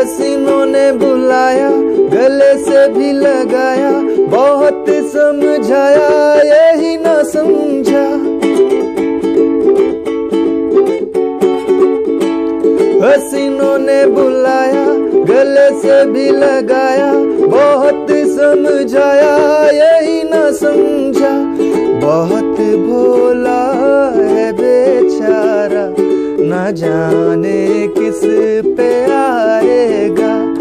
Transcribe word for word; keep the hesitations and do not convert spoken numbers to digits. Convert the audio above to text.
हसीनों ने बुलाया, गले से भी लगाया, बहुत समझाया, यही ना समझा। हसीनों ने बुलाया, गले से भी लगाया, बहुत समझाया, यही ना समझा। बहुत भोला है बेचारा, ना जाने किस पे आएगा।